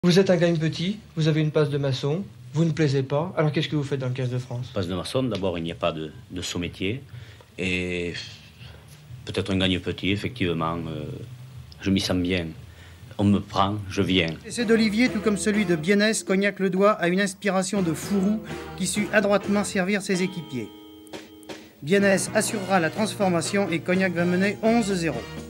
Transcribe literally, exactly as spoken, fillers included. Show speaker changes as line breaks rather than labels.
Vous êtes un gagne petit, vous avez une passe de maçon, vous ne plaisez pas, alors qu'est-ce que vous faites dans le quinze de France?
Passe de maçon, d'abord il n'y a pas de, de sous-métier, et peut-être un gagne petit, effectivement, euh, je m'y sens bien. On me prend, je viens.
L'essai d'Olivier, tout comme celui de Biennès, Cognac le doigt à une inspiration de Fourou qui sut adroitement servir ses équipiers. Biennès assurera la transformation et Cognac va mener onze zéro.